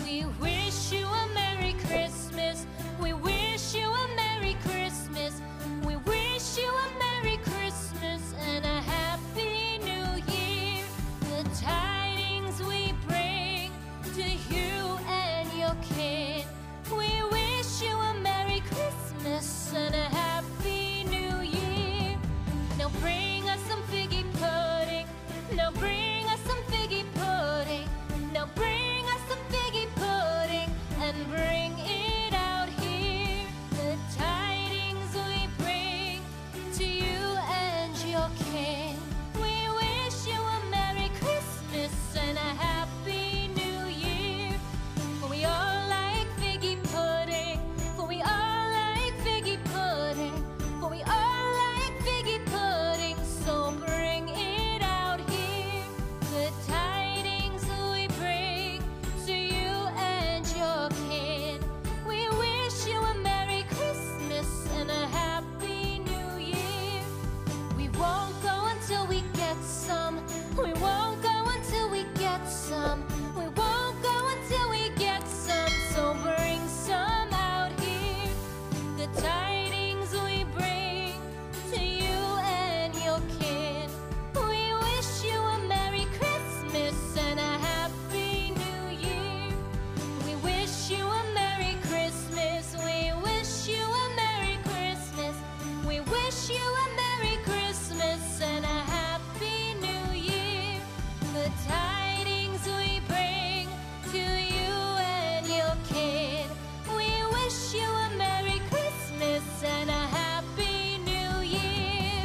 We wish you a Merry Christmas. We wish you a Merry Christmas. We wish you a Merry Christmas and a Happy New Year. The tidings we bring to you and your kin. We wish you a Merry Christmas and a Happy New Year. Now bring us some figgy pudding. Now bring us some figgy pudding. Now bring us some figgy pudding and bring it out here. The tidings we bring to you and your kin. We wish you a Merry Christmas and a Happy New Year. For we all like figgy pudding. For we all like figgy pudding. For we all like figgy pudding. So bring it out here. The tidings we bring to you and your kin. We wish you a Merry Christmas and a Happy New Year. We won't go until we get some. We won't go until we get some. We won't go until we get some. So bring some out here. The tidings we bring to you and your kin. We wish you a Merry Christmas and a Happy New Year. We wish you a Merry Christmas. We wish you a Merry Christmas. We wish you a Merry Christmas and a Happy New Year. The tidings we bring to you and your kin. We wish you a Merry Christmas and a Happy New Year.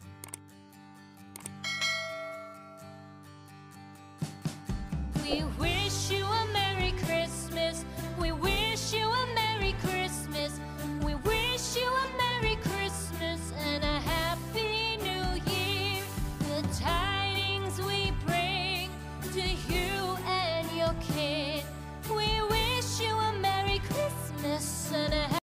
We